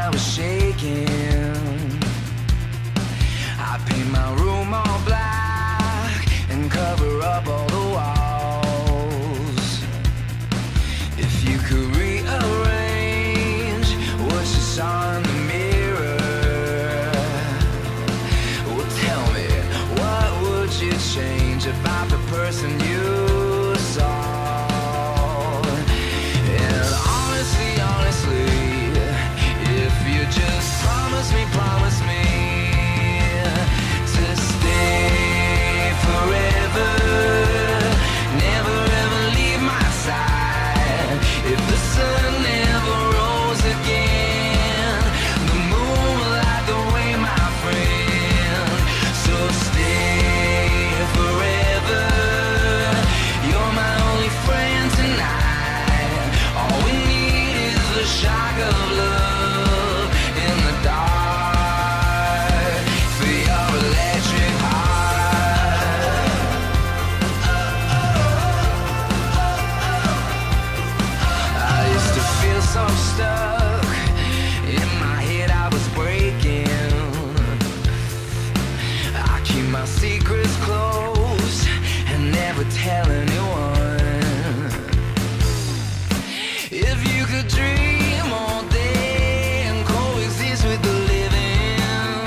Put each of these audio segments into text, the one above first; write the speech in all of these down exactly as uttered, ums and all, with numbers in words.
I was shaking. I paint my room all black and cover up all the walls. If you could rearrange what you saw in the mirror, well, tell me, what would you change about the person you saw? And honestly, honestly, if you just promise me, promise me to stay forever, never ever leave my side. If the sun never rose again, the moon will light the way, my friend. So stay forever, you're my only friend tonight. All we need is the shock of love in the dark for your electric heart. I used to feel so stuck in my head, I was breaking. I keep my secrets close and never tell anyone. If you could dream all day and coexist with the living,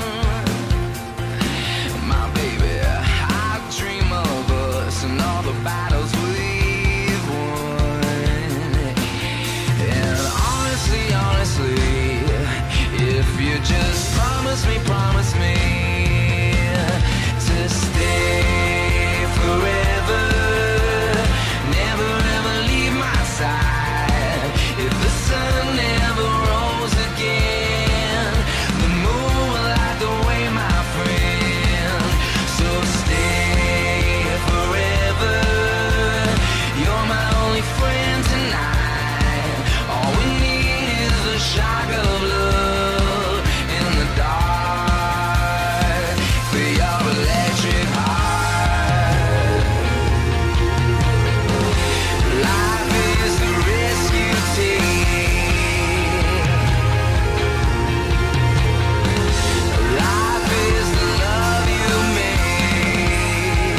my baby, I dream of us and all the battles we've won. And honestly, honestly, if you just promise me, promise me to stay forever, never ever leave my side. If the sun never rose again, the moon will light the way, my friend. So stay forever, you're my only friend tonight. All we need is the shock of love in the dark for your electric heart. Life is the risk you take. Life is the love you make.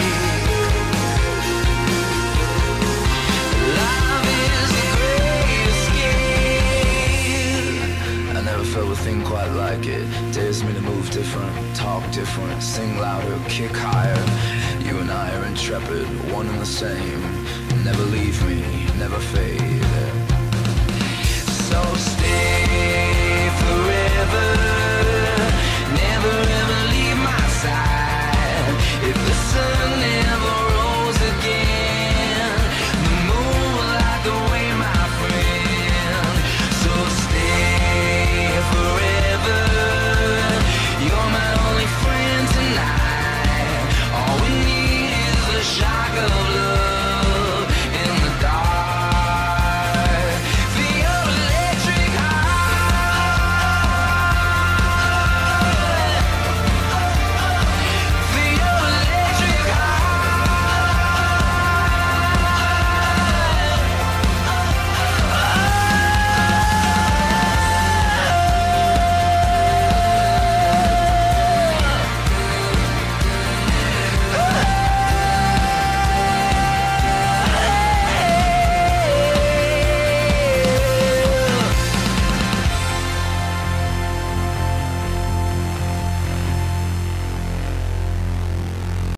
Love is the great escape. I never felt a thing quite like it. Dares me to move different, talk different, sing louder, kick higher. You and I are intrepid, one and the same. Never leave me, never fade. So stay